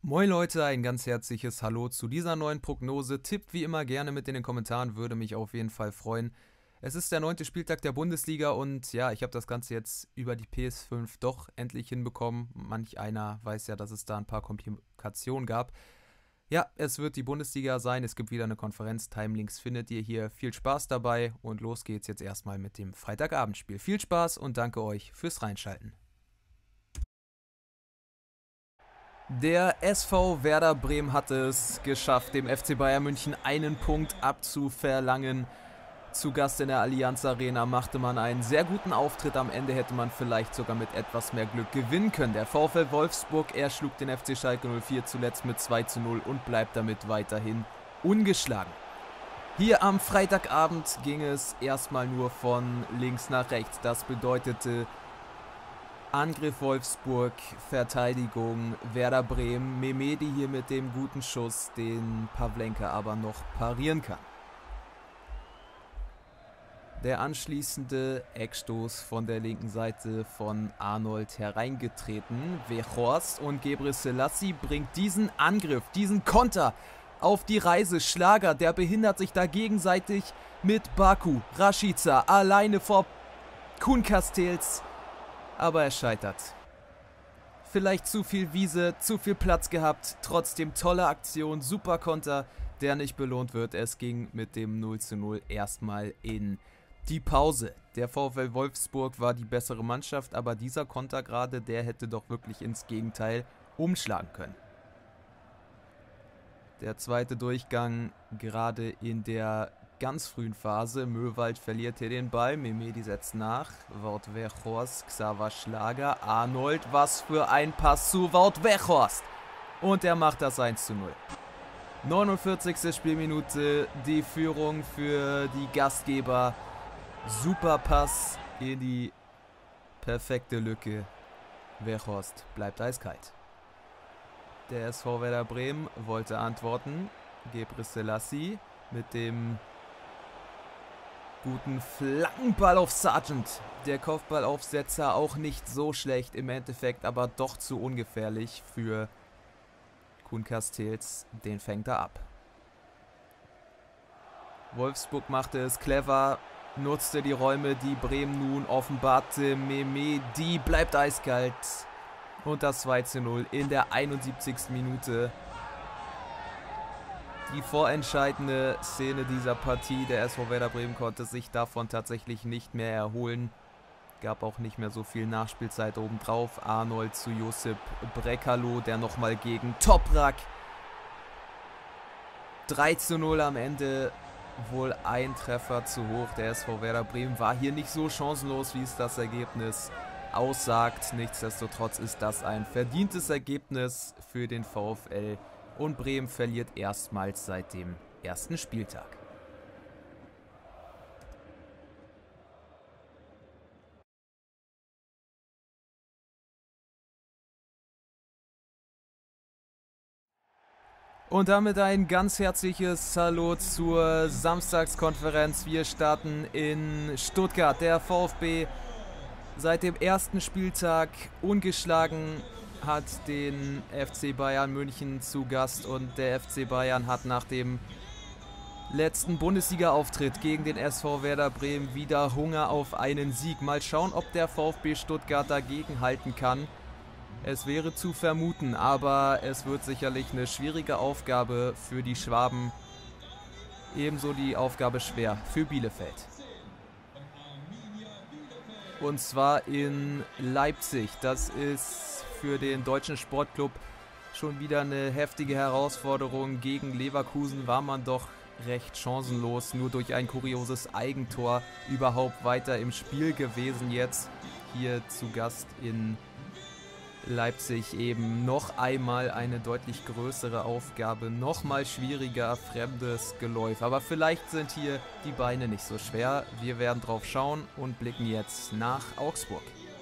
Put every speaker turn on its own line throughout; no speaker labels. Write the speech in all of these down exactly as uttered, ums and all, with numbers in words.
Moin Leute, ein ganz herzliches Hallo zu dieser neuen Prognose. Tippt wie immer gerne mit in den Kommentaren, würde mich auf jeden Fall freuen. Es ist der neunte Spieltag der Bundesliga und ja, ich habe das Ganze jetzt über die P S fünf doch endlich hinbekommen. Manch einer weiß ja, dass es da ein paar Komplikationen gab. Ja, es wird die Bundesliga sein, es gibt wieder eine Konferenz, Timelinks findet ihr hier. Viel Spaß dabei und los geht's jetzt erstmal mit dem Freitagabendspiel. Viel Spaß und danke euch fürs Reinschalten. Der S V Werder Bremen hat es geschafft, dem F C Bayern München einen Punkt abzuverlangen. Zu Gast in der Allianz Arena machte man einen sehr guten Auftritt. Am Ende hätte man vielleicht sogar mit etwas mehr Glück gewinnen können. Der VfL Wolfsburg erschlug den F C Schalke null vier zuletzt mit zwei zu null und bleibt damit weiterhin ungeschlagen. Hier am Freitagabend ging es erstmal nur von links nach rechts. Das bedeutete Angriff Wolfsburg, Verteidigung Werder Bremen, Mehmedi hier mit dem guten Schuss, den Pavlenka aber noch parieren kann. Der anschließende Eckstoß von der linken Seite von Arnold hereingetreten. Weghorst und Gebre Selassie bringt diesen Angriff, diesen Konter auf die Reise. Schlager, der behindert sich da gegenseitig mit Baku, Rashica, alleine vor Kuhn Castells. Aber er scheitert. Vielleicht zu viel Wiese, zu viel Platz gehabt. Trotzdem tolle Aktion, super Konter, der nicht belohnt wird. Es ging mit dem null zu null erstmal in die Pause. Der VfL Wolfsburg war die bessere Mannschaft, aber dieser Konter gerade, der hätte doch wirklich ins Gegenteil umschlagen können. Der zweite Durchgang gerade in der ganz frühen Phase. Möwald verliert hier den Ball. Mehmedi setzt nach. Wout Weghorst, Xaver Schlager, Arnold. Was für ein Pass zu Wout Weghorst. Und er macht das eins zu null. neunundvierzigste Spielminute. Die Führung für die Gastgeber. Super Pass in die perfekte Lücke. Weghorst bleibt eiskalt. Der S V Werder Bremen wollte antworten. Gebre Selassie mit dem guten Flankenball auf Sargent. Der Kopfballaufsetzer auch nicht so schlecht im Endeffekt, aber doch zu ungefährlich für Kuhn Castells. Den fängt er ab. Wolfsburg machte es clever, nutzte die Räume, die Bremen nun offenbarte. Mehmedi bleibt eiskalt. Und das zwei zu null in der einundsiebzigsten Minute. Die vorentscheidende Szene dieser Partie. Der S V Werder Bremen konnte sich davon tatsächlich nicht mehr erholen. Gab auch nicht mehr so viel Nachspielzeit obendrauf. Arnold zu Josip Brekalo, der nochmal gegen Toprak. drei zu null am Ende. Wohl ein Treffer zu hoch. Der S V Werder Bremen war hier nicht so chancenlos, wie es das Ergebnis aussagt. Nichtsdestotrotz ist das ein verdientes Ergebnis für den VfL. Und Bremen verliert erstmals seit dem ersten Spieltag. Und damit ein ganz herzliches Hallo zur Samstagskonferenz. Wir starten in Stuttgart. Der VfB seit dem ersten Spieltag ungeschlagen, hat den F C Bayern München zu Gast und der F C Bayern hat nach dem letzten Bundesliga-Auftritt gegen den S V Werder Bremen wieder Hunger auf einen Sieg. Mal schauen, ob der VfB Stuttgart dagegen halten kann. Es wäre zu vermuten, aber es wird sicherlich eine schwierige Aufgabe für die Schwaben. Ebenso die Aufgabe schwer für Bielefeld. Und zwar in Leipzig. Das ist für den Deutschen Sportclub schon wieder eine heftige Herausforderung. Gegen Leverkusen war man doch recht chancenlos. Nur durch ein kurioses Eigentor überhaupt weiter im Spiel gewesen. Jetzt hier zu Gast in Leipzig eben noch einmal eine deutlich größere Aufgabe. Nochmal schwieriger, fremdes Geläuf. Aber vielleicht sind hier die Beine nicht so schwer. Wir werden drauf schauen und blicken jetzt nach Augsburg.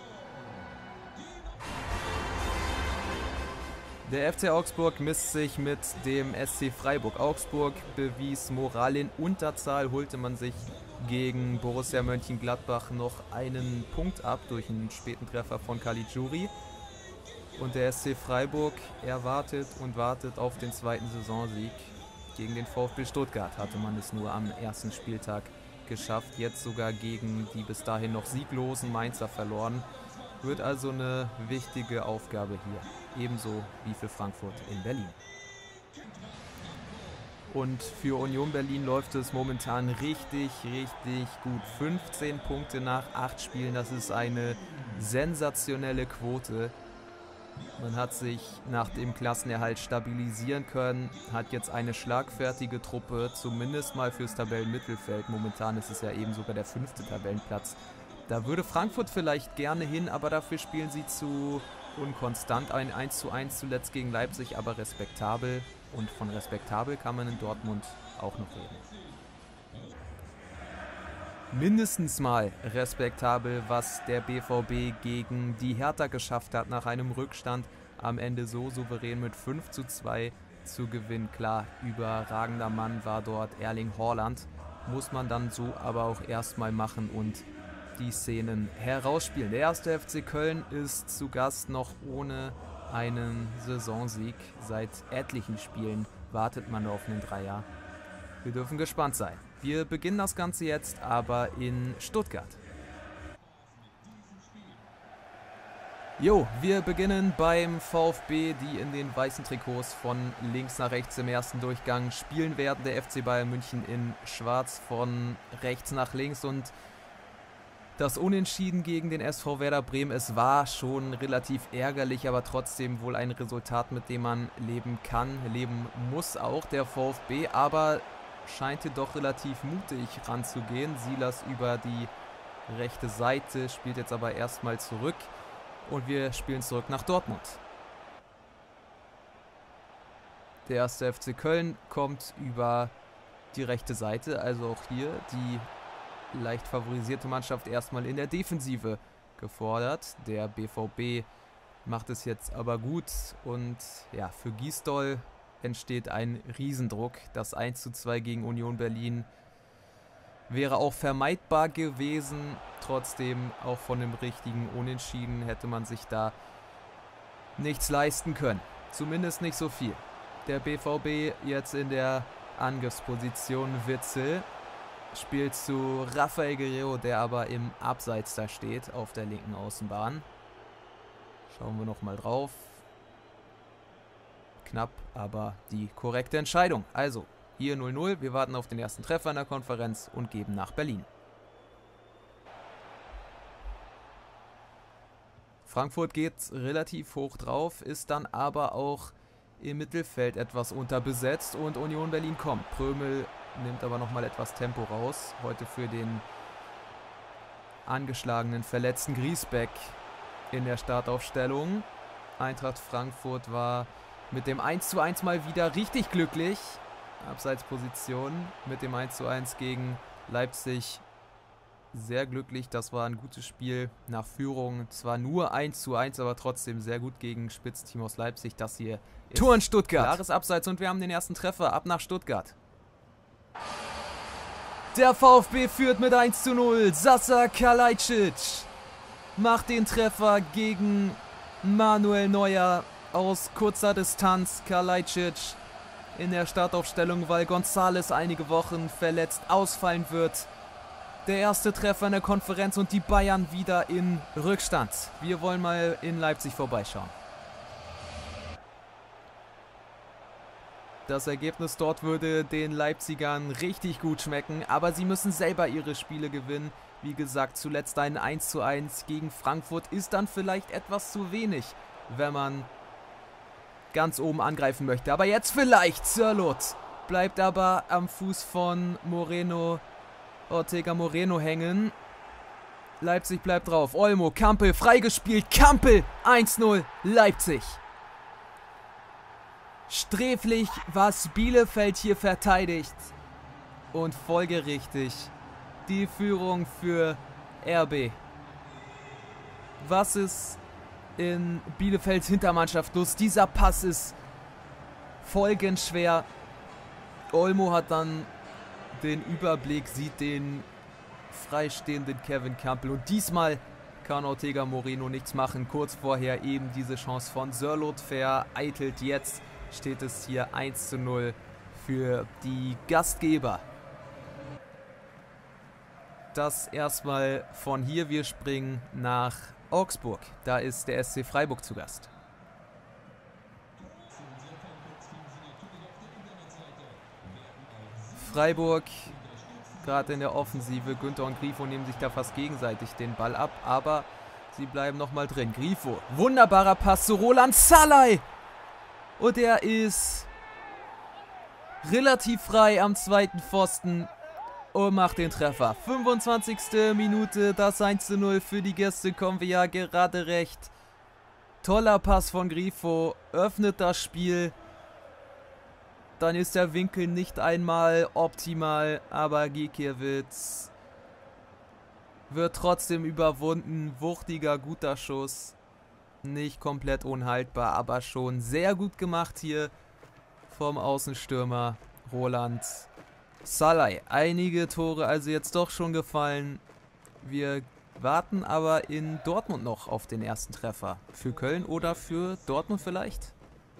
Der F C Augsburg misst sich mit dem S C Freiburg. Augsburg bewies Moral in Unterzahl, holte man sich gegen Borussia Mönchengladbach noch einen Punkt ab durch einen späten Treffer von Caligiuri. Und der S C Freiburg, er wartet und wartet auf den zweiten Saisonsieg. Gegen den VfB Stuttgart hatte man es nur am ersten Spieltag geschafft. Jetzt sogar gegen die bis dahin noch sieglosen Mainzer verloren. Wird also eine wichtige Aufgabe hier. Ebenso wie für Frankfurt in Berlin. Und für Union Berlin läuft es momentan richtig, richtig gut. fünfzehn Punkte nach acht Spielen, das ist eine sensationelle Quote. Man hat sich nach dem Klassenerhalt stabilisieren können, hat jetzt eine schlagfertige Truppe, zumindest mal fürs Tabellenmittelfeld. Momentan ist es ja eben sogar der fünfte Tabellenplatz. Da würde Frankfurt vielleicht gerne hin, aber dafür spielen sie zu unkonstant. Ein eins zu eins zuletzt gegen Leipzig, aber respektabel. Und von respektabel kann man in Dortmund auch noch reden. Mindestens mal respektabel, was der B V B gegen die Hertha geschafft hat, nach einem Rückstand am Ende so souverän mit fünf zu zwei zu gewinnen. Klar, überragender Mann war dort Erling Haaland. Muss man dann so aber auch erstmal machen und die Szenen herausspielen. Der erste F C Köln ist zu Gast noch ohne einen Saisonsieg. Seit etlichen Spielen wartet man auf einen Dreier. Wir dürfen gespannt sein. Wir beginnen das Ganze jetzt aber in Stuttgart. Jo, wir beginnen beim VfB, die in den weißen Trikots von links nach rechts im ersten Durchgang spielen werden. Der F C Bayern München in schwarz von rechts nach links und das Unentschieden gegen den S V Werder Bremen, es war schon relativ ärgerlich, aber trotzdem wohl ein Resultat, mit dem man leben kann, leben muss auch der VfB, aber scheint hier doch relativ mutig ranzugehen. Silas über die rechte Seite, spielt jetzt aber erstmal zurück und wir spielen zurück nach Dortmund. Der erste F C Köln kommt über die rechte Seite, also auch hier die leicht favorisierte Mannschaft erstmal in der Defensive gefordert. Der B V B macht es jetzt aber gut und ja, für Gisdol entsteht ein Riesendruck. Das eins zu zwei gegen Union Berlin wäre auch vermeidbar gewesen. Trotzdem auch von dem richtigen Unentschieden hätte man sich da nichts leisten können. Zumindest nicht so viel. Der B V B jetzt in der Angriffsposition. Witzel spielt zu Rafael Guerreiro, der aber im Abseits da steht, auf der linken Außenbahn. Schauen wir nochmal drauf. Knapp, aber die korrekte Entscheidung. Also, hier null null. Wir warten auf den ersten Treffer in der Konferenz und geben nach Berlin. Frankfurt geht relativ hoch drauf, ist dann aber auch im Mittelfeld etwas unterbesetzt und Union Berlin kommt. Prömel nimmt aber nochmal etwas Tempo raus. Heute für den angeschlagenen, verletzten Griesbeck in der Startaufstellung. Eintracht Frankfurt war mit dem eins zu eins mal wieder richtig glücklich. Abseitsposition mit dem eins zu eins gegen Leipzig. Sehr glücklich, das war ein gutes Spiel nach Führung. Zwar nur eins zu eins, aber trotzdem sehr gut gegen Spitzteam aus Leipzig. Das hier ist Tor in Stuttgart. Klares Abseits und wir haben den ersten Treffer. Ab nach Stuttgart. Der VfB führt mit eins zu null. Sasa Kalajdzic macht den Treffer gegen Manuel Neuer aus kurzer Distanz. Kalajdzic in der Startaufstellung, weil González einige Wochen verletzt ausfallen wird. Der erste Treffer in der Konferenz und die Bayern wieder in Rückstand. Wir wollen mal in Leipzig vorbeischauen. Das Ergebnis dort würde den Leipzigern richtig gut schmecken, aber sie müssen selber ihre Spiele gewinnen. Wie gesagt, zuletzt ein eins zu eins gegen Frankfurt ist dann vielleicht etwas zu wenig, wenn man ganz oben angreifen möchte. Aber jetzt vielleicht Sörloth, bleibt aber am Fuß von Moreno, Ortega Moreno hängen. Leipzig bleibt drauf. Olmo, Kampel, freigespielt. Kampel, eins null, Leipzig. Sträflich, was Bielefeld hier verteidigt. Und folgerichtig die Führung für R B. Was ist in Bielefelds Hintermannschaft los? Dieser Pass ist folgenschwer. Olmo hat dann den Überblick, sieht den freistehenden Kevin Kampel. Und diesmal kann Ortega Moreno nichts machen. Kurz vorher eben diese Chance von Sörloth vereitelt. Jetzt steht es hier eins zu null für die Gastgeber. Das erstmal von hier. Wir springen nach Augsburg. Da ist der S C Freiburg zu Gast. Freiburg gerade in der Offensive. Günther und Grifo nehmen sich da fast gegenseitig den Ball ab, aber sie bleiben nochmal drin. Grifo, wunderbarer Pass zu Roland Salai. Und er ist relativ frei am zweiten Pfosten und macht den Treffer. fünfundzwanzigste Minute, das eins zu null für die Gäste. Kommen wir ja gerade recht. Toller Pass von Grifo, öffnet das Spiel. Dann ist der Winkel nicht einmal optimal, aber Gikiewicz wird trotzdem überwunden. Wuchtiger, guter Schuss. Nicht komplett unhaltbar, aber schon sehr gut gemacht hier vom Außenstürmer Roland Salai. Einige Tore also jetzt doch schon gefallen. Wir warten aber in Dortmund noch auf den ersten Treffer. Für Köln oder für Dortmund vielleicht?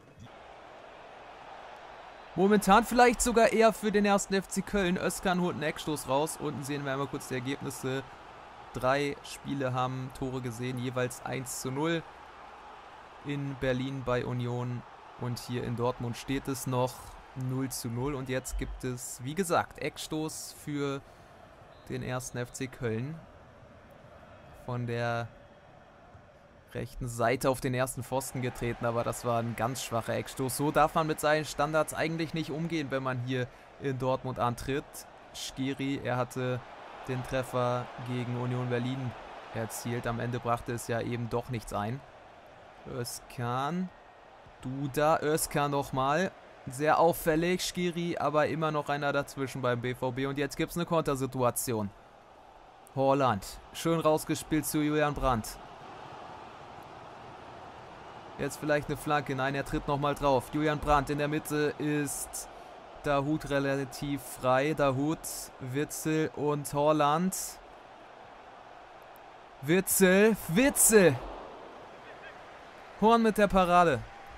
Momentan vielleicht sogar eher für den ersten F C Köln. Özcan holt einen Eckstoß raus. Unten sehen wir einmal kurz die Ergebnisse. Drei Spiele haben Tore gesehen, jeweils eins zu null. In Berlin bei Union und hier in Dortmund steht es noch null zu null. Und jetzt gibt es, wie gesagt, Eckstoß für den ersten F C Köln. Von der rechten Seite auf den ersten Pfosten getreten, aber das war ein ganz schwacher Eckstoß. So darf man mit seinen Standards eigentlich nicht umgehen, wenn man hier in Dortmund antritt. Skiri, er hatte den Treffer gegen Union Berlin erzielt. Am Ende brachte es ja eben doch nichts ein. Özcan, Duda, Özcan nochmal. Sehr auffällig, Skiri, aber immer noch einer dazwischen beim B V B. Und jetzt gibt es eine Kontersituation. Haaland, schön rausgespielt zu Julian Brandt. Jetzt vielleicht eine Flanke. Nein, er tritt nochmal drauf. Julian Brandt in der Mitte ist Dahoud relativ frei. Dahoud, Witsel und Haaland. Witsel, Witsel. Horn mit der Parade.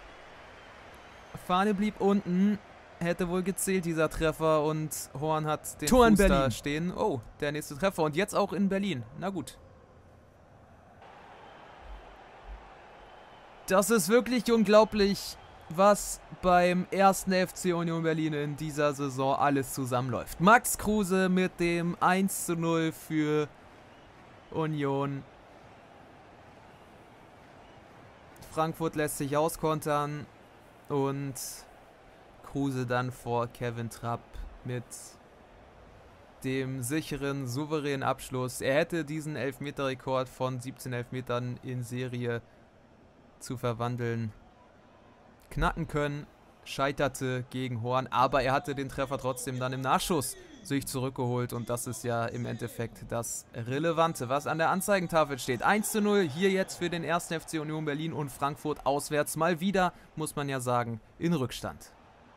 Fahne blieb unten. Hätte wohl gezählt, dieser Treffer. Und Horn hat den
Tor in
Fuß da
Berlin
stehen. Oh, der nächste Treffer. Und jetzt auch in Berlin. Na gut. Das ist wirklich unglaublich, was beim ersten F C Union Berlin in dieser Saison alles zusammenläuft. Max Kruse mit dem eins zu null für Union. Frankfurt lässt sich auskontern und Kruse dann vor Kevin Trapp mit dem sicheren, souveränen Abschluss. Er hätte diesen Elfmeter-Rekord von siebzehn Elfmetern in Serie zu verwandeln knacken können, scheiterte gegen Horn, aber er hatte den Treffer trotzdem dann im Nachschuss sich zurückgeholt und das ist ja im Endeffekt das Relevante, was an der Anzeigentafel steht. eins zu null hier jetzt für den ersten F C Union Berlin und Frankfurt auswärts mal wieder, muss man ja sagen, in Rückstand.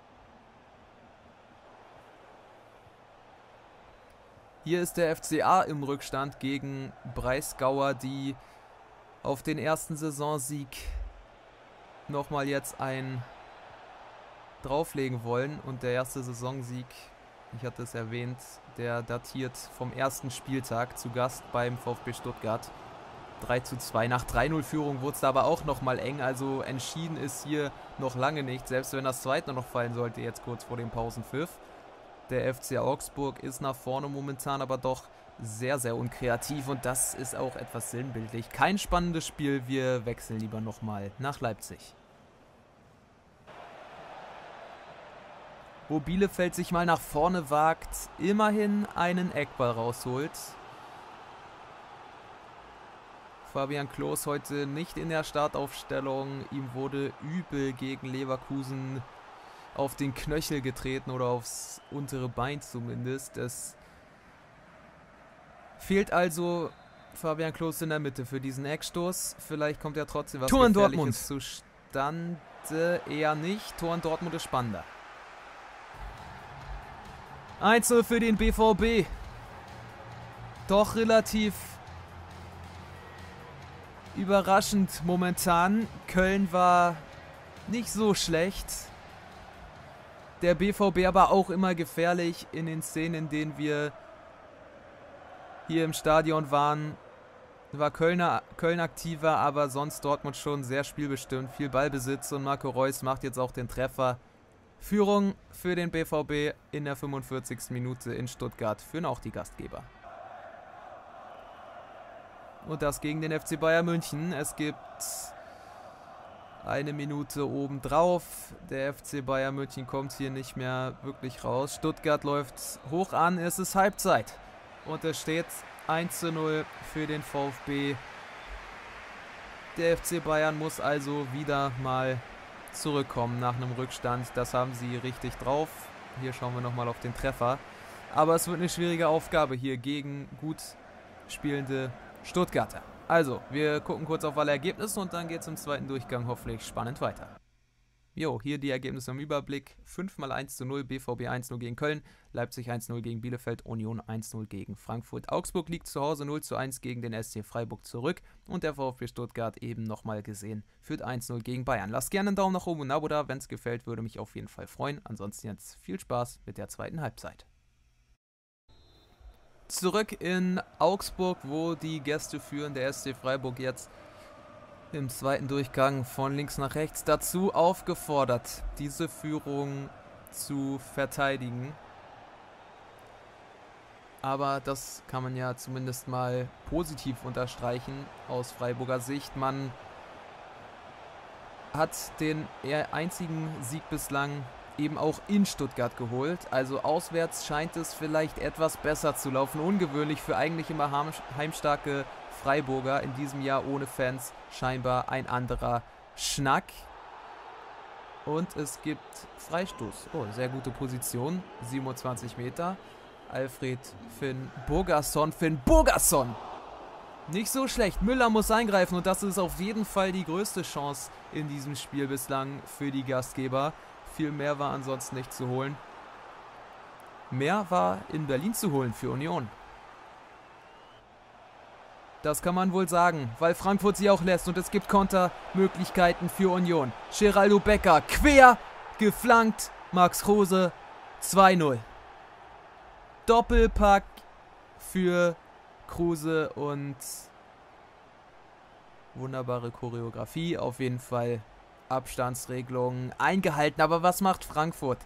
Hier ist der F C A im Rückstand gegen Breisgauer, die auf den ersten Saisonsieg nochmal jetzt ein drauflegen wollen. Und der erste Saisonsieg, ich hatte es erwähnt, der datiert vom ersten Spieltag zu Gast beim VfB Stuttgart. drei zu zwei. Nach drei null Führung wurde es aber auch nochmal eng. Also entschieden ist hier noch lange nicht. Selbst wenn das zweite noch fallen sollte, jetzt kurz vor dem Pausenpfiff. Der F C Augsburg ist nach vorne momentan aber doch sehr, sehr unkreativ und das ist auch etwas sinnbildlich. Kein spannendes Spiel, wir wechseln lieber nochmal nach Leipzig. Wo Bielefeld sich mal nach vorne wagt, immerhin einen Eckball rausholt. Fabian Klos heute nicht in der Startaufstellung. Ihm wurde übel gegen Leverkusen auf den Knöchel getreten oder aufs untere Bein zumindest. Es fehlt also Fabian Klos in der Mitte für diesen Eckstoß. Vielleicht kommt ja trotzdem was
Tor in
Gefährliches zustande. Eher nicht. Tor in Dortmund ist spannender. eins zu null für den B V B. Doch relativ überraschend momentan. Köln war nicht so schlecht. Der B V B aber auch immer gefährlich in den Szenen, in denen wir hier im Stadion waren. War Kölner, Köln aktiver, aber sonst Dortmund schon sehr spielbestimmt. Viel Ballbesitz und Marco Reus macht jetzt auch den Treffer. Führung für den B V B in der fünfundvierzigsten Minute in Stuttgart. Führen auch die Gastgeber. Und das gegen den F C Bayern München. Es gibt eine Minute obendrauf. Der F C Bayern München kommt hier nicht mehr wirklich raus. Stuttgart läuft hoch an. Es ist Halbzeit. Und es steht eins zu null für den VfB. Der F C Bayern muss also wieder mal zurückkommen nach einem Rückstand. Das haben sie richtig drauf. Hier schauen wir nochmal auf den Treffer. Aber es wird eine schwierige Aufgabe hier gegen gut spielende Stuttgarter. Also, wir gucken kurz auf alle Ergebnisse und dann geht es im zweiten Durchgang hoffentlich spannend weiter. Jo, hier die Ergebnisse im Überblick. fünf mal eins zu null, B V B eins zu null gegen Köln, Leipzig eins zu null gegen Bielefeld, Union eins zu null gegen Frankfurt. Augsburg liegt zu Hause null zu eins gegen den S C Freiburg zurück und der VfB Stuttgart eben nochmal gesehen führt eins zu null gegen Bayern. Lasst gerne einen Daumen nach oben und ein Abo da, wenn es gefällt, würde mich auf jeden Fall freuen. Ansonsten jetzt viel Spaß mit der zweiten Halbzeit. Zurück in Augsburg, wo die Gäste führen, der S C Freiburg jetzt im zweiten Durchgang von links nach rechts dazu aufgefordert, diese Führung zu verteidigen. Aber das kann man ja zumindest mal positiv unterstreichen aus Freiburger Sicht. Man hat den eher einzigen Sieg bislang eben auch in Stuttgart geholt. Also auswärts scheint es vielleicht etwas besser zu laufen. Ungewöhnlich für eigentlich immer heimstarke Freiburger. In diesem Jahr ohne Fans scheinbar ein anderer Schnack. Und es gibt Freistoß. Oh, sehr gute Position. siebenundzwanzig Meter. Alfred Finn Burgerson. Finn Burgerson! Nicht so schlecht. Müller muss eingreifen und das ist auf jeden Fall die größte Chance in diesem Spiel bislang für die Gastgeber. Viel mehr war ansonsten nicht zu holen. Mehr war in Berlin zu holen für Union. Das kann man wohl sagen, weil Frankfurt sie auch lässt und es gibt Kontermöglichkeiten für Union. Geraldo Becker quer geflankt. Max Kruse zwei null. Doppelpack für Kruse und wunderbare Choreografie. Auf jeden Fall Abstandsregelungen eingehalten. Aber was macht Frankfurt?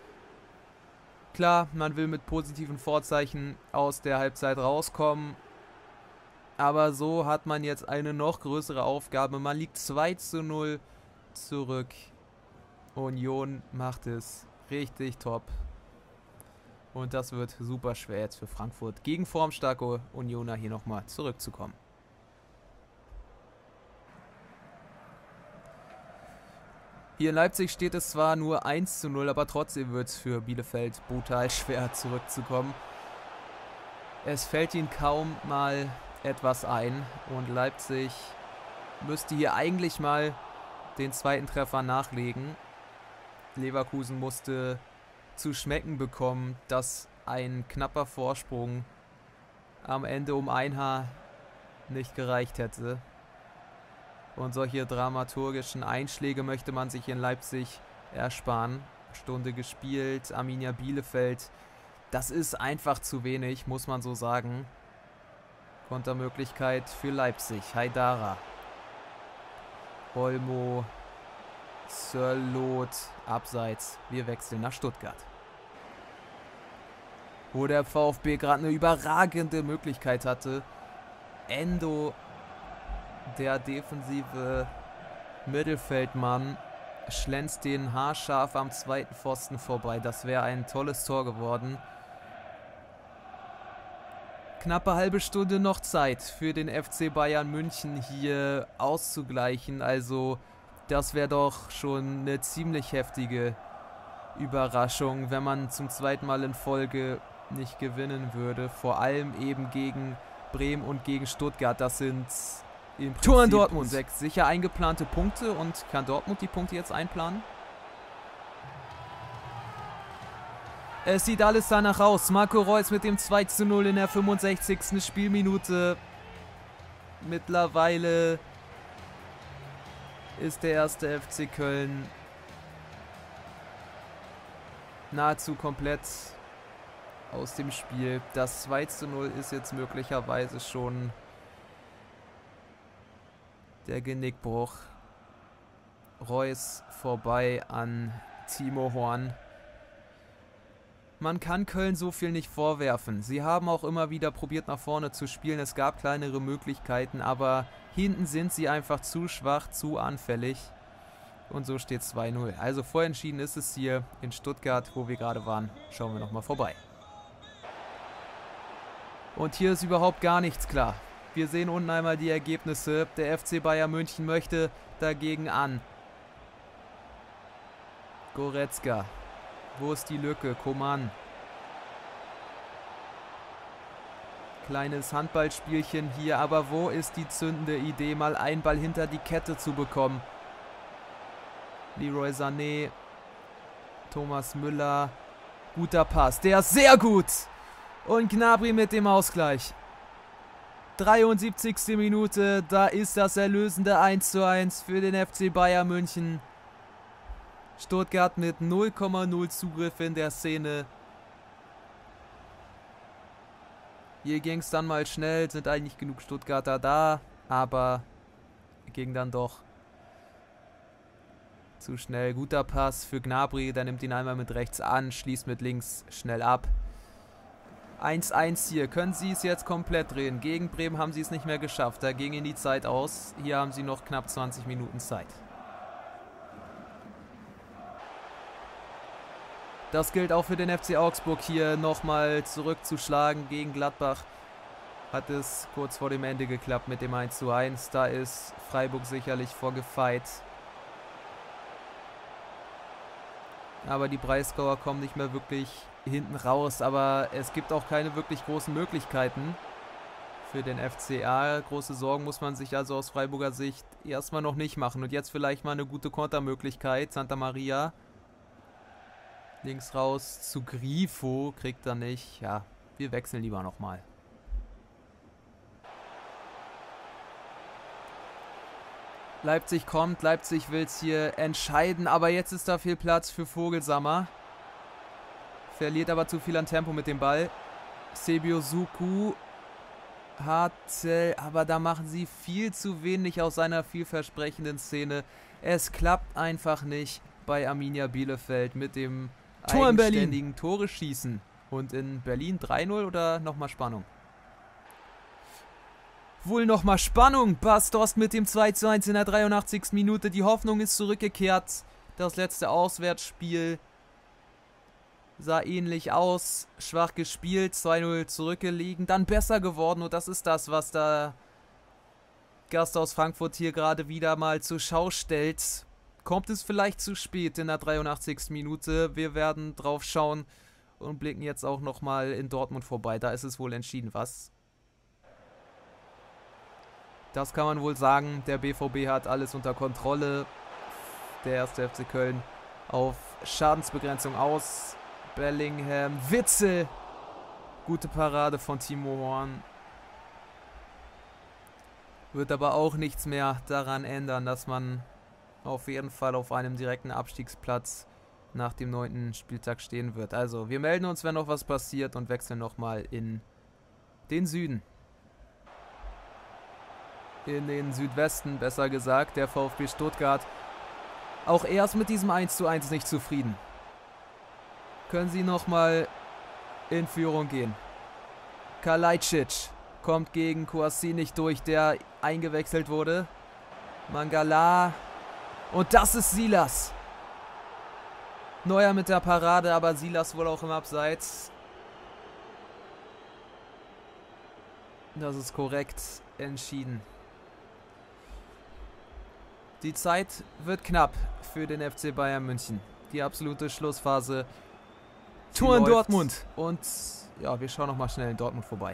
Klar, man will mit positiven Vorzeichen aus der Halbzeit rauskommen. Aber so hat man jetzt eine noch größere Aufgabe. Man liegt zwei zu null zurück. Union macht es richtig top. Und das wird super schwer jetzt für Frankfurt gegen formstarke Unioner hier nochmal zurückzukommen. Hier in Leipzig steht es zwar nur eins zu null, aber trotzdem wird es für Bielefeld brutal schwer zurückzukommen. Es fällt ihnen kaum mal etwas ein und Leipzig müsste hier eigentlich mal den zweiten Treffer nachlegen. Leverkusen musste zu schmecken bekommen, dass ein knapper Vorsprung am Ende um ein Haar nicht gereicht hätte. Und solche dramaturgischen Einschläge möchte man sich in Leipzig ersparen. Stunde gespielt, Arminia Bielefeld. Das ist einfach zu wenig, muss man so sagen. Kontermöglichkeit für Leipzig. Haidara. Olmo. Sörloth. Abseits. Wir wechseln nach Stuttgart. Wo der VfB gerade eine überragende Möglichkeit hatte. Endo, der defensive Mittelfeldmann, schlänzt den haarscharf am zweiten Pfosten vorbei. Das wäre ein tolles Tor geworden. Knappe halbe Stunde noch Zeit für den F C Bayern München hier auszugleichen. Also das wäre doch schon eine ziemlich heftige Überraschung, wenn man zum zweiten Mal in Folge nicht gewinnen würde. Vor allem eben gegen Bremen und gegen Stuttgart. Das sind im Tor in Dortmund sechs sicher eingeplante Punkte. Und kann Dortmund die Punkte jetzt einplanen? Es sieht alles danach aus. Marco Reus mit dem zwei zu null in der fünfundsechzigsten Spielminute. Mittlerweile ist der erste F C Köln nahezu komplett aus dem Spiel. Das zwei zu null ist jetzt möglicherweise schon der Genickbruch. Reus vorbei an Timo Horn. Man kann Köln so viel nicht vorwerfen. Sie haben auch immer wieder probiert, nach vorne zu spielen. Es gab kleinere Möglichkeiten, aber hinten sind sie einfach zu schwach, zu anfällig. Und so steht es zwei null. Also vorentschieden ist es hier in Stuttgart, wo wir gerade waren. Schauen wir nochmal vorbei. Und hier ist überhaupt gar nichts klar. Wir sehen unten einmal die Ergebnisse. Der F C Bayern München möchte dagegen an. Goretzka. Wo ist die Lücke? Coman. Kleines Handballspielchen hier, aber wo ist die zündende Idee, mal einen Ball hinter die Kette zu bekommen? Leroy Sané. Thomas Müller. Guter Pass. Der ist sehr gut. Und Gnabry mit dem Ausgleich. dreiundsiebzigste Minute. Da ist das erlösende eins zu eins für den F C Bayern München. Stuttgart mit null Komma null Zugriff in der Szene. Hier ging es dann mal schnell, sind eigentlich genug Stuttgarter da, aber ging dann doch zu schnell. Guter Pass für Gnabry, der nimmt ihn einmal mit rechts an, schließt mit links schnell ab. eins eins hier, können sie es jetzt komplett drehen. Gegen Bremen haben sie es nicht mehr geschafft, da ging ihnen die Zeit aus. Hier haben sie noch knapp zwanzig Minuten Zeit. Das gilt auch für den F C Augsburg, hier nochmal zurückzuschlagen gegen Gladbach. Hat es kurz vor dem Ende geklappt mit dem eins zu eins. Da ist Freiburg sicherlich vorgefeit. Aber die Breisgauer kommen nicht mehr wirklich hinten raus. Aber es gibt auch keine wirklich großen Möglichkeiten für den F C A. Große Sorgen muss man sich also aus Freiburger Sicht erstmal noch nicht machen. Und jetzt vielleicht mal eine gute Kontermöglichkeit. Santa Maria. Links raus zu Grifo. Kriegt er nicht. Ja, wir wechseln lieber nochmal. Leipzig kommt. Leipzig will es hier entscheiden. Aber jetzt ist da viel Platz für Vogelsammer. Verliert aber zu viel an Tempo mit dem Ball. Sebiosuku. Hartl. Aber da machen sie viel zu wenig aus seiner vielversprechenden Szene. Es klappt einfach nicht bei Arminia Bielefeld mit dem Tor in eigenständigen Tore schießen. Und in Berlin drei null oder nochmal Spannung? Wohl nochmal Spannung. Bastos mit dem zwei zu eins in der dreiundachtzigsten Minute. Die Hoffnung ist zurückgekehrt. Das letzte Auswärtsspiel sah ähnlich aus. Schwach gespielt, zwei null zurückgelegen. Dann besser geworden und das ist das, was der Gast aus Frankfurt hier gerade wieder mal zur Schau stellt. Kommt es vielleicht zu spät in der dreiundachtzigsten Minute. Wir werden drauf schauen und blicken jetzt auch nochmal in Dortmund vorbei. Da ist es wohl entschieden, was? Das kann man wohl sagen. Der B V B hat alles unter Kontrolle. Der erste F C Köln auf Schadensbegrenzung aus. Bellingham, Witzel. Gute Parade von Timo Horn. Wird aber auch nichts mehr daran ändern, dass man auf jeden Fall auf einem direkten Abstiegsplatz nach dem neunten Spieltag stehen wird. Also, wir melden uns, wenn noch was passiert und wechseln nochmal in den Süden. In den Südwesten, besser gesagt, der VfB Stuttgart. Auch erst mit diesem eins zu eins nicht zufrieden. Können sie nochmal in Führung gehen. Kalajdzic kommt gegen Kouassi nicht durch, der eingewechselt wurde. Mangala. Und das ist Silas. Neuer mit der Parade, aber Silas wohl auch im Abseits. Das ist korrekt entschieden. Die Zeit wird knapp für den F C Bayern München. Die absolute Schlussphase. Tor in Dortmund. Und ja, wir schauen nochmal schnell in Dortmund vorbei.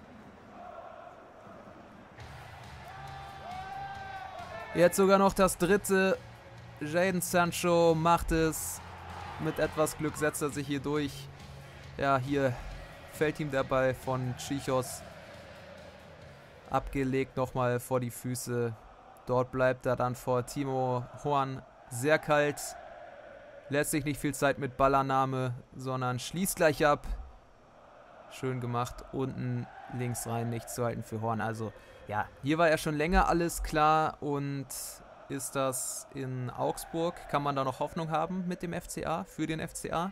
Jetzt sogar noch das dritte. Jadon Sancho macht es. Mit etwas Glück setzt er sich hier durch. Ja, hier fällt ihm der Ball von Chichos abgelegt nochmal vor die Füße. Dort bleibt er dann vor Timo Horn sehr kalt. Lässt sich nicht viel Zeit mit Ballannahme, sondern schließt gleich ab. Schön gemacht. Unten links rein, nicht zu halten für Horn. Also ja, hier war ja schon länger alles klar. Und ist das in Augsburg? Kann man da noch Hoffnung haben mit dem F C A, für den F C A?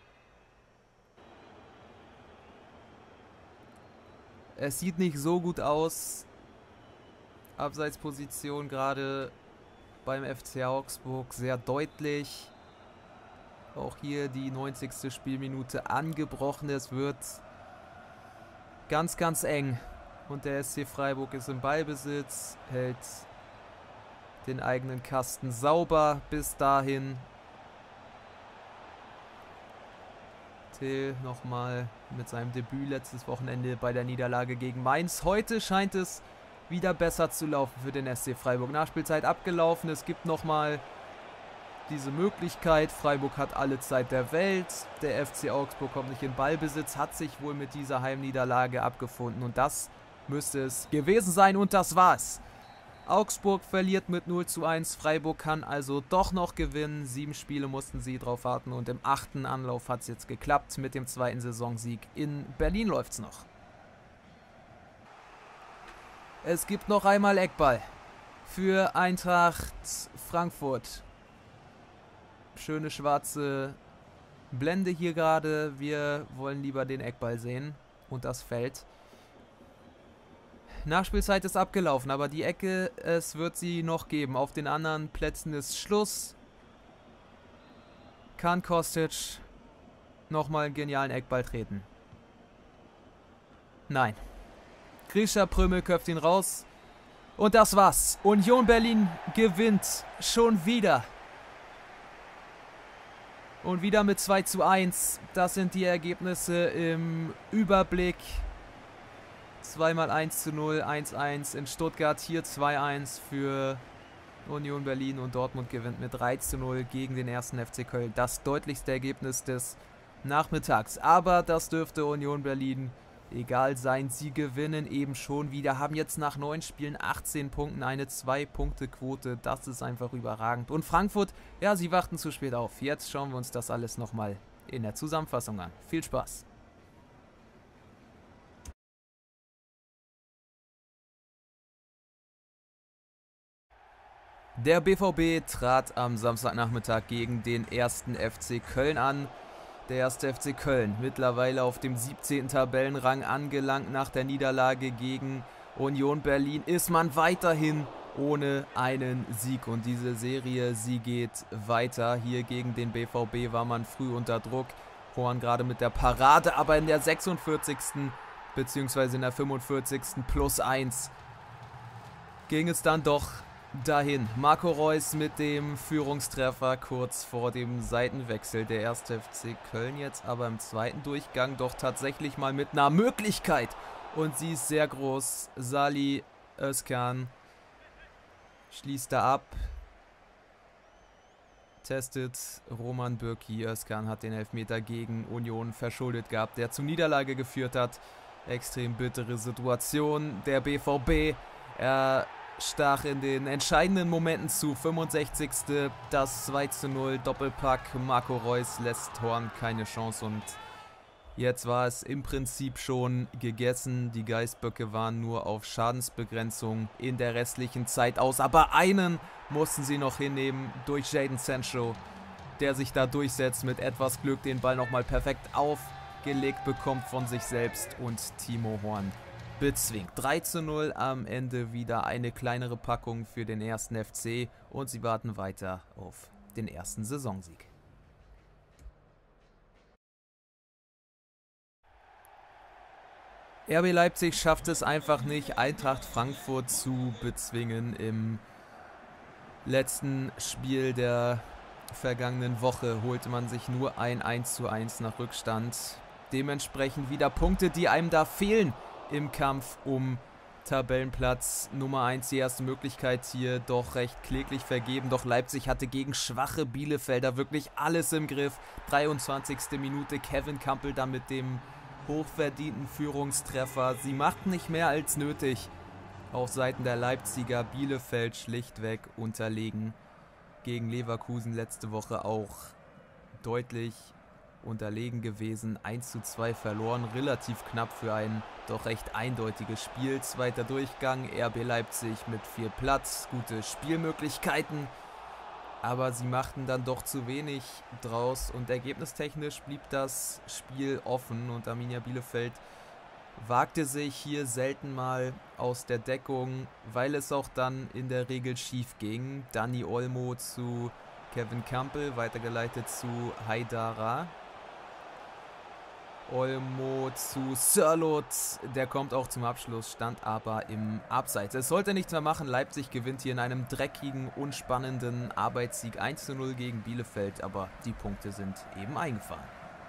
Es sieht nicht so gut aus. Abseitsposition gerade beim F C Augsburg sehr deutlich. Auch hier die neunzigste Spielminute angebrochen. Es wird ganz, ganz eng. Und der S C Freiburg ist im Ballbesitz, hält den eigenen Kasten sauber bis dahin. Till nochmal mit seinem Debüt letztes Wochenende bei der Niederlage gegen Mainz. Heute scheint es wieder besser zu laufen für den S C Freiburg. Nachspielzeit abgelaufen. Es gibt nochmal diese Möglichkeit. Freiburg hat alle Zeit der Welt. Der F C Augsburg kommt nicht in Ballbesitz. Hat sich wohl mit dieser Heimniederlage abgefunden. Und das müsste es gewesen sein. Und das war's. Augsburg verliert mit null zu eins. Freiburg kann also doch noch gewinnen. Sieben Spiele mussten sie drauf warten. Und im achten Anlauf hat es jetzt geklappt. Mit dem zweiten Saisonsieg in Berlin läuft es noch. Es gibt noch einmal Eckball für Eintracht Frankfurt. Schöne schwarze Blende hier gerade. Wir wollen lieber den Eckball sehen und das Feld. Nachspielzeit ist abgelaufen, aber die Ecke, es wird sie noch geben. Auf den anderen Plätzen ist Schluss. Kann Kostic nochmal einen genialen Eckball treten? Nein. Grisha Prömel köpft ihn raus. Und das war's. Union Berlin gewinnt schon wieder. Und wieder mit zwei zu eins. Das sind die Ergebnisse im Überblick. Zweimal eins zu null, eins eins in Stuttgart. Hier zwei eins für Union Berlin. Und Dortmund gewinnt mit drei zu null gegen den ersten F C Köln. Das deutlichste Ergebnis des Nachmittags. Aber das dürfte Union Berlin egal sein. Sie gewinnen eben schon wieder. Haben jetzt nach neun Spielen achtzehn Punkten eine zwei Punkte Quote. Das ist einfach überragend. Und Frankfurt, ja, sie warten zu spät auf. Jetzt schauen wir uns das alles nochmal in der Zusammenfassung an. Viel Spaß. Der B V B trat am Samstagnachmittag gegen den ersten F C Köln an. Der erste F C Köln mittlerweile auf dem siebzehnten Tabellenrang angelangt. Nach der Niederlage gegen Union Berlin ist man weiterhin ohne einen Sieg. Und diese Serie, sie geht weiter. Hier gegen den B V B war man früh unter Druck. Horn gerade mit der Parade, aber in der sechsundvierzigsten bzw. in der fünfundvierzigsten plus eins ging es dann doch dahin. Marco Reus mit dem Führungstreffer kurz vor dem Seitenwechsel. Der erste F C Köln jetzt aber im zweiten Durchgang doch tatsächlich mal mit einer Möglichkeit. Und sie ist sehr groß. Salih Özcan schließt da ab. Testet Roman Bürki. Özcan hat den Elfmeter gegen Union verschuldet gehabt, der zur Niederlage geführt hat. Extrem bittere Situation. Der B V B, er stach in den entscheidenden Momenten zu. fünfundsechzigste das zwei zu null Doppelpack. Marco Reus lässt Horn keine Chance und jetzt war es im Prinzip schon gegessen. Die Geißböcke waren nur auf Schadensbegrenzung in der restlichen Zeit aus. Aber einen mussten sie noch hinnehmen durch Jadon Sancho, der sich da durchsetzt, mit etwas Glück den Ball nochmal perfekt aufgelegt bekommt von sich selbst und Timo Horn bezwingt. drei zu null am Ende, wieder eine kleinere Packung für den ersten F C und sie warten weiter auf den ersten Saisonsieg. R B Leipzig schafft es einfach nicht, Eintracht Frankfurt zu bezwingen. Im letzten Spiel der vergangenen Woche holte man sich nur ein eins zu eins nach Rückstand. Dementsprechend wieder Punkte, die einem da fehlen im Kampf um Tabellenplatz Nummer eins. Die erste Möglichkeit hier doch recht kläglich vergeben. Doch Leipzig hatte gegen schwache Bielefelder wirklich alles im Griff. dreiundzwanzigste Minute Kevin Kampl dann mit dem hochverdienten Führungstreffer. Sie machten nicht mehr als nötig, auf Seiten der Leipziger. Bielefeld schlichtweg unterlegen. Gegen Leverkusen letzte Woche auch deutlich unterlegen gewesen. eins zu zwei verloren, relativ knapp für ein doch recht eindeutiges Spiel. Zweiter Durchgang, R B Leipzig mit viel Platz, gute Spielmöglichkeiten. Aber sie machten dann doch zu wenig draus und ergebnistechnisch blieb das Spiel offen. Und Arminia Bielefeld wagte sich hier selten mal aus der Deckung, weil es auch dann in der Regel schief ging. Dani Olmo zu Kevin Campbell, weitergeleitet zu Haidara. Olmo zu Sörloth, der kommt auch zum Abschluss, stand aber im Abseits. Es sollte nichts mehr machen, Leipzig gewinnt hier in einem dreckigen, unspannenden Arbeitssieg eins zu null gegen Bielefeld, aber die Punkte sind eben eingefahren.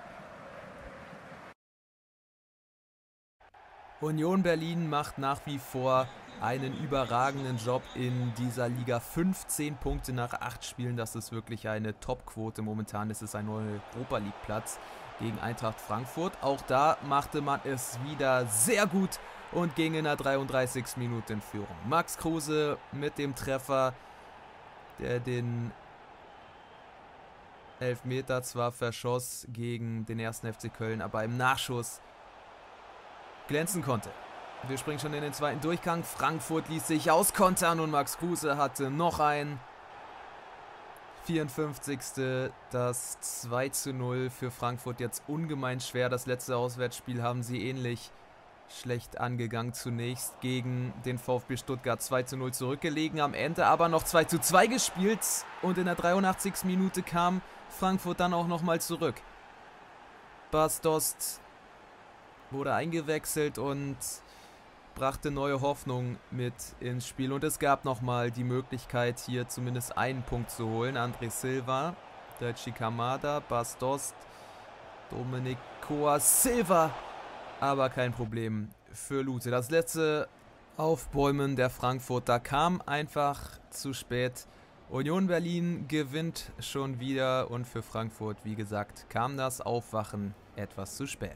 Union Berlin macht nach wie vor einen überragenden Job in dieser Liga. fünfzehn Punkte nach acht Spielen, das ist wirklich eine Top-Quote momentan. Es ist ein neuer Europa-League-Platz gegen Eintracht Frankfurt. Auch da machte man es wieder sehr gut und ging in der dreiunddreißigsten Minute in Führung. Max Kruse mit dem Treffer, der den Elfmeter zwar verschoss gegen den ersten F C Köln, aber im Nachschuss glänzen konnte. Wir springen schon in den zweiten Durchgang. Frankfurt ließ sich auskontern und Max Kruse hatte noch ein. vierundfünfzigste Das zwei zu null für Frankfurt jetzt ungemein schwer. Das letzte Auswärtsspiel haben sie ähnlich schlecht angegangen. Zunächst gegen den VfB Stuttgart zwei zu null zurückgelegen. Am Ende aber noch zwei zu zwei gespielt. Und in der dreiundachtzigsten Minute kam Frankfurt dann auch nochmal zurück. Bas Dost wurde eingewechselt und brachte neue Hoffnung mit ins Spiel. Und es gab nochmal die Möglichkeit, hier zumindest einen Punkt zu holen. André Silva, Daichi Kamada, Bas Dost, Dominik Koa Silva. Aber kein Problem für Lute. Das letzte Aufbäumen der Frankfurter kam einfach zu spät. Union Berlin gewinnt schon wieder und für Frankfurt, wie gesagt, kam das Aufwachen etwas zu spät.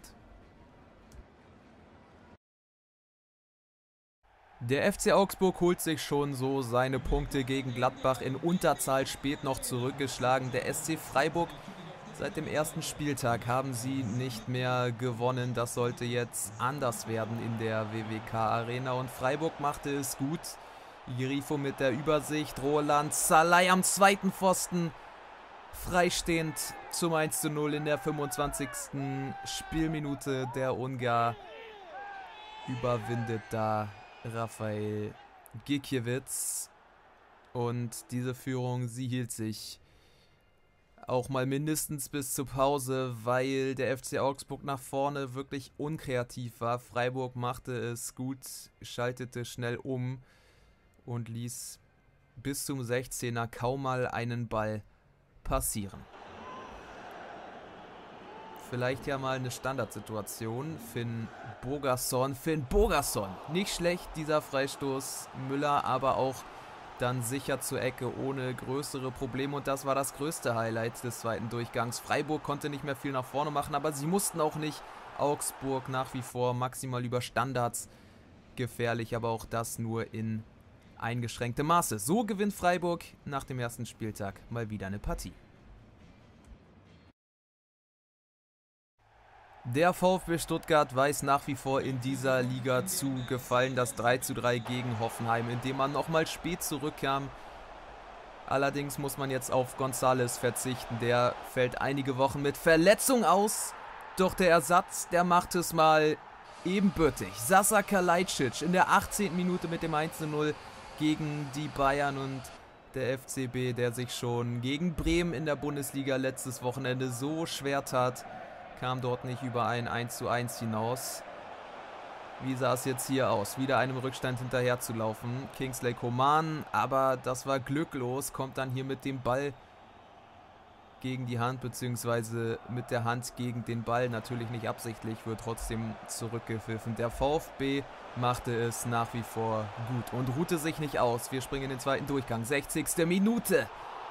Der F C Augsburg holt sich schon so seine Punkte gegen Gladbach in Unterzahl spät noch zurückgeschlagen. Der S C Freiburg, seit dem ersten Spieltag haben sie nicht mehr gewonnen. Das sollte jetzt anders werden in der W W K-Arena und Freiburg machte es gut. Grifo mit der Übersicht, Roland Salai am zweiten Pfosten, freistehend zum eins zu null in der fünfundzwanzigsten Spielminute. Der Ungar überwindet da Rafael Gikiewicz und diese Führung, sie hielt sich auch mal mindestens bis zur Pause, weil der F C Augsburg nach vorne wirklich unkreativ war. Freiburg machte es gut, schaltete schnell um und ließ bis zum sechzehner kaum mal einen Ball passieren. Vielleicht ja mal eine Standardsituation. Finn Bogason. Finn Bogason. Nicht schlecht, dieser Freistoß. Müller aber auch dann sicher zur Ecke ohne größere Probleme. Und das war das größte Highlight des zweiten Durchgangs. Freiburg konnte nicht mehr viel nach vorne machen, aber sie mussten auch nicht. Augsburg nach wie vor maximal über Standards gefährlich, aber auch das nur in eingeschränktem Maße. So gewinnt Freiburg nach dem ersten Spieltag mal wieder eine Partie. Der VfB Stuttgart weiß nach wie vor in dieser Liga zu gefallen. Das drei zu drei gegen Hoffenheim, indem man nochmal spät zurückkam. Allerdings muss man jetzt auf González verzichten. Der fällt einige Wochen mit Verletzung aus. Doch der Ersatz, der macht es mal ebenbürtig. Sasa Kalajdzic in der achtzehnten Minute mit dem eins zu null gegen die Bayern und der F C B, der sich schon gegen Bremen in der Bundesliga letztes Wochenende so schwer tat, kam dort nicht über ein eins zu eins hinaus. Wie sah es jetzt hier aus? Wieder einem Rückstand hinterher zu laufen. Kingsley Coman, aber das war glücklos. Kommt dann hier mit dem Ball gegen die Hand, beziehungsweise mit der Hand gegen den Ball. Natürlich nicht absichtlich, wird trotzdem zurückgepfiffen. Der VfB machte es nach wie vor gut und ruhte sich nicht aus. Wir springen in den zweiten Durchgang. sechzigste Minute.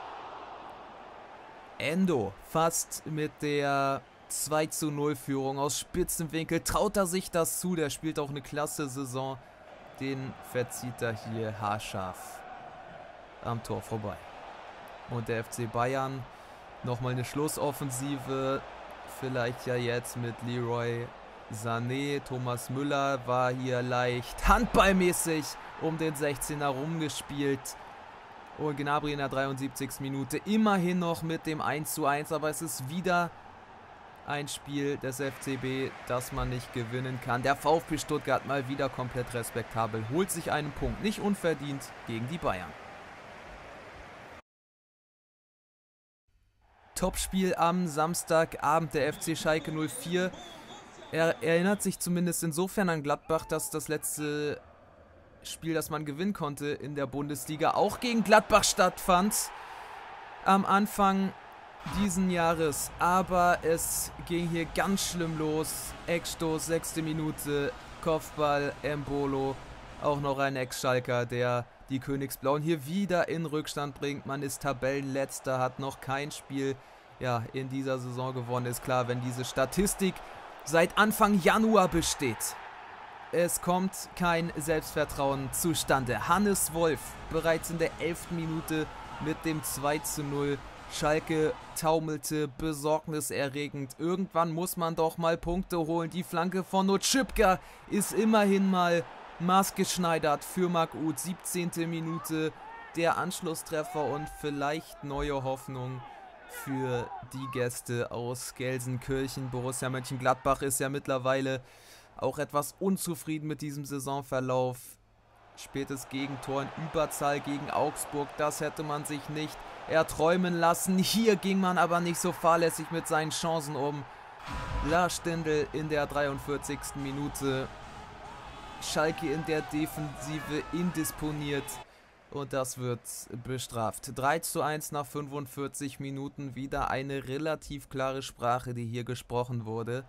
Endo fast mit der zwei zu null Führung aus Spitzenwinkel. Traut er sich das zu? Der spielt auch eine klasse Saison. den verzieht er hier haarscharf am Tor vorbei. Und der F C Bayern nochmal eine Schlussoffensive. Vielleicht ja jetzt mit Leroy Sané. Thomas Müller war hier leicht handballmäßig um den sechzehner rumgespielt. Und Gnabry in der dreiundsiebzigsten Minute immerhin noch mit dem eins zu eins. Aber es ist wieder ein Spiel des F C B, das man nicht gewinnen kann. Der VfB Stuttgart mal wieder komplett respektabel. Holt sich einen Punkt. Nicht unverdient gegen die Bayern. Topspiel am Samstagabend, der F C Schalke null vier. Er erinnert sich zumindest insofern an Gladbach, dass das letzte Spiel, das man gewinnen konnte in der Bundesliga, auch gegen Gladbach stattfand. Am Anfang diesen Jahres. Aber es ging hier ganz schlimm los. Eckstoß, sechste Minute, Kopfball, Embolo. Auch noch ein Ex-Schalker, der die Königsblauen hier wieder in Rückstand bringt. Man ist Tabellenletzter, hat noch kein Spiel ja, in dieser Saison gewonnen. Ist klar, wenn diese Statistik seit Anfang Januar besteht. Es kommt kein Selbstvertrauen zustande. Hannes Wolf bereits in der elften Minute mit dem zwei zu null. Schalke taumelte besorgniserregend. Irgendwann muss man doch mal Punkte holen. Die Flanke von Otschipka ist immerhin mal maßgeschneidert für Marc Uth. siebzehnte Minute der Anschlusstreffer und vielleicht neue Hoffnung für die Gäste aus Gelsenkirchen. Borussia Mönchengladbach ist ja mittlerweile auch etwas unzufrieden mit diesem Saisonverlauf. Spätes Gegentor in Überzahl gegen Augsburg, das hätte man sich nicht erträumen lassen. Hier ging man aber nicht so fahrlässig mit seinen Chancen um. Lars Stindl in der dreiundvierzigsten Minute. Schalke in der Defensive indisponiert und das wird bestraft. drei zu eins nach fünfundvierzig Minuten. Wieder eine relativ klare Sprache, die hier gesprochen wurde.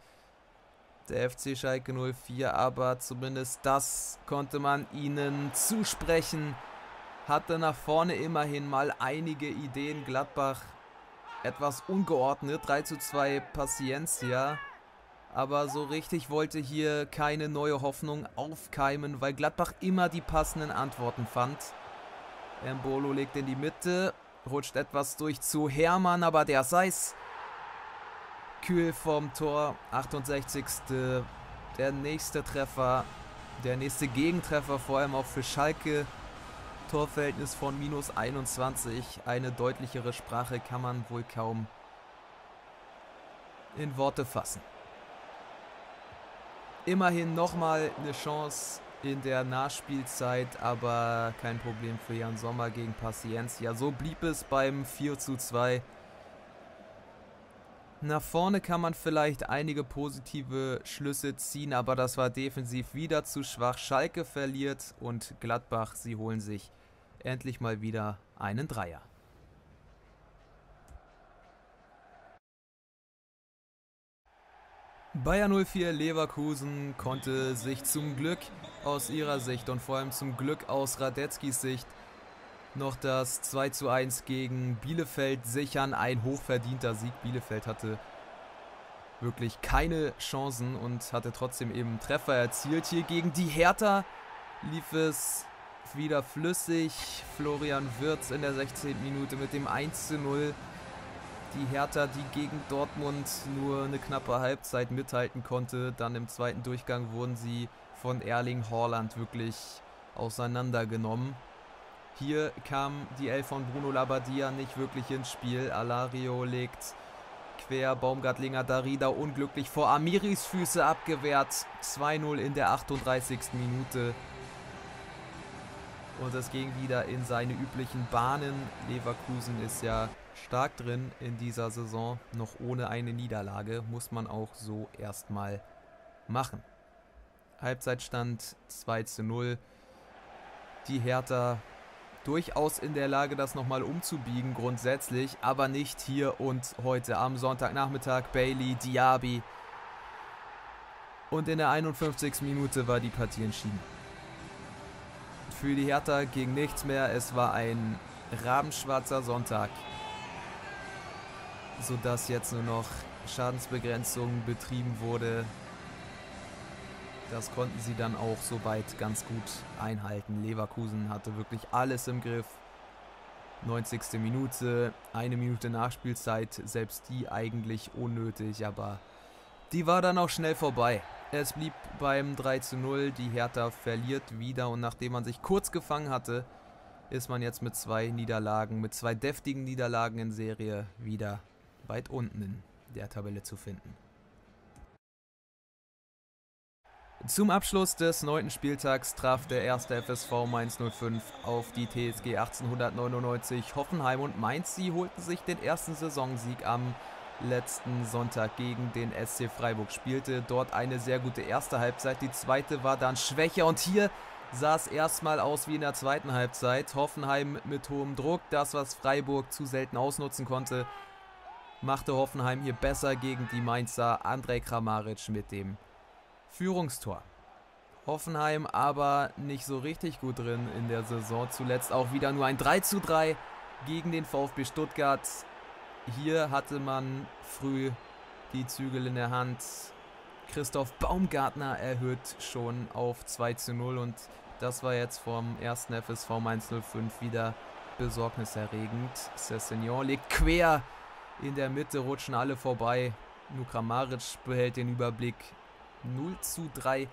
Der F C Schalke null vier, aber zumindest das konnte man ihnen zusprechen. Hatte nach vorne immerhin mal einige Ideen. Gladbach etwas ungeordnet. drei zu zwei Paciencia. Aber so richtig wollte hier keine neue Hoffnung aufkeimen, weil Gladbach immer die passenden Antworten fand. Embolo legt in die Mitte, rutscht etwas durch zu Hermann, aber der Seiß kühl vom Tor. achtundsechzigste Der nächste Treffer, der nächste Gegentreffer, vor allem auch für Schalke. Torverhältnis von minus einundzwanzig. Eine deutlichere Sprache kann man wohl kaum in Worte fassen. Immerhin nochmal eine Chance in der Nachspielzeit, aber kein Problem für Jan Sommer gegen Paciencia. So blieb es beim vier zu zwei. Nach vorne kann man vielleicht einige positive Schlüsse ziehen, aber das war defensiv wieder zu schwach. Schalke verliert und Gladbach, sie holen sich endlich mal wieder einen Dreier. Bayer null vier Leverkusen konnte sich zum Glück aus ihrer Sicht und vor allem zum Glück aus Radetzkis Sicht noch das zwei zu eins gegen Bielefeld sichern. Ein hochverdienter Sieg. Bielefeld hatte wirklich keine Chancen und hatte trotzdem eben Treffer erzielt. Hier gegen die Hertha lief es wieder flüssig. Florian Wirtz in der sechzehnten Minute mit dem eins zu null. Die Hertha, die gegen Dortmund nur eine knappe Halbzeit mithalten konnte. Dann im zweiten Durchgang wurden sie von Erling Haaland wirklich auseinandergenommen. Hier kam die Elf von Bruno Labbadia nicht wirklich ins Spiel. Alario legt quer, Baumgartlinger Darida unglücklich vor Amiris Füße abgewehrt. zwei null in der achtunddreißigsten Minute. Und es ging wieder in seine üblichen Bahnen. Leverkusen ist ja stark drin in dieser Saison, noch ohne eine Niederlage, muss man auch so erstmal machen. Halbzeitstand zwei zu null. Die Hertha durchaus in der Lage, das nochmal umzubiegen grundsätzlich, aber nicht hier und heute am Sonntagnachmittag. Bailey, Diaby. Und in der einundfünfzigsten Minute war die Partie entschieden. Für die Hertha ging nichts mehr, es war ein rabenschwarzer Sonntag, sodass jetzt nur noch Schadensbegrenzung betrieben wurde. Das konnten sie dann auch soweit ganz gut einhalten. Leverkusen hatte wirklich alles im Griff. neunzigste Minute, eine Minute Nachspielzeit, selbst die eigentlich unnötig, aber die war dann auch schnell vorbei. Es blieb beim drei zu null, die Hertha verliert wieder und nachdem man sich kurz gefangen hatte, ist man jetzt mit zwei Niederlagen, mit zwei deftigen Niederlagen in Serie wieder weit unten in der Tabelle zu finden. Zum Abschluss des neunten Spieltags traf der erste F S V Mainz null fünf auf die T S G achtzehnhundertneunundneunzig. Hoffenheim und Mainz, sie holten sich den ersten Saisonsieg am letzten Sonntag gegen den S C Freiburg. Spielte dort eine sehr gute erste Halbzeit, die zweite war dann schwächer und hier sah es erstmal aus wie in der zweiten Halbzeit. Hoffenheim mit hohem Druck, das was Freiburg zu selten ausnutzen konnte, machte Hoffenheim hier besser gegen die Mainzer. Andrej Kramaric mit dem Führungstor. Hoffenheim aber nicht so richtig gut drin in der Saison. Zuletzt auch wieder nur ein drei zu drei gegen den VfB Stuttgart. Hier hatte man früh die Zügel in der Hand. Christoph Baumgartner erhöht schon auf zwei zu null und das war jetzt vom ersten F S V Mainz null fünf wieder besorgniserregend. Sessegnon legt quer in der Mitte, rutschen alle vorbei. Nur Kramaric behält den Überblick. null zu drei.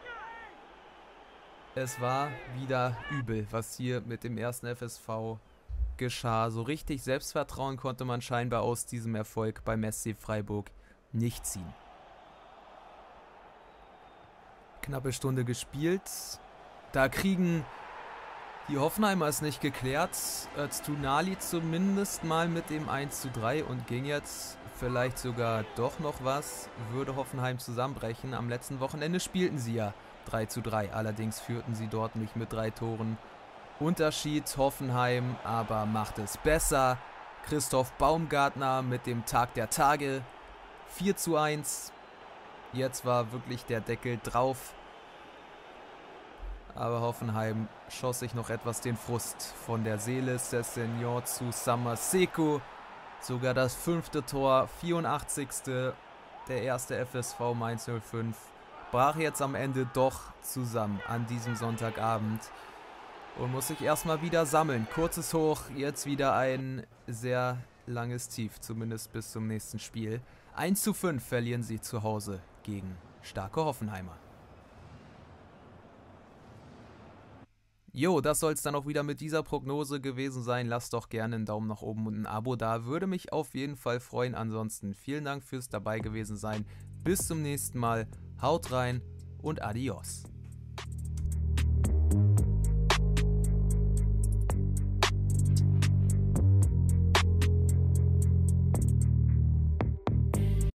Es war wieder übel, was hier mit dem ersten F S V geschah. So richtig Selbstvertrauen konnte man scheinbar aus diesem Erfolg beim S C Freiburg nicht ziehen. Knappe Stunde gespielt. Da kriegen die Hoffenheimer es nicht geklärt. Öztunali zumindest mal mit dem eins zu drei und ging jetzt vielleicht sogar doch noch was. Würde Hoffenheim zusammenbrechen. Am letzten Wochenende spielten sie ja drei zu drei. Allerdings führten sie dort nicht mit drei Toren Unterschied. Hoffenheim aber macht es besser. Christoph Baumgartner mit dem Tag der Tage. vier zu eins. Jetzt war wirklich der Deckel drauf. Aber Hoffenheim schoss sich noch etwas den Frust von der Seele. Sessegnon zu Samaseko. Sogar das fünfte Tor, vierundachtzigste Der erste F S V Mainz null fünf brach jetzt am Ende doch zusammen an diesem Sonntagabend. Und muss sich erstmal wieder sammeln. Kurzes Hoch, jetzt wieder ein sehr langes Tief, zumindest bis zum nächsten Spiel. eins zu fünf verlieren sie zu Hause gegen starke Hoffenheimer. Jo, das soll es dann auch wieder mit dieser Prognose gewesen sein. Lasst doch gerne einen Daumen nach oben und ein Abo da. Würde mich auf jeden Fall freuen. Ansonsten vielen Dank fürs dabei gewesen sein. Bis zum nächsten Mal. Haut rein und adios.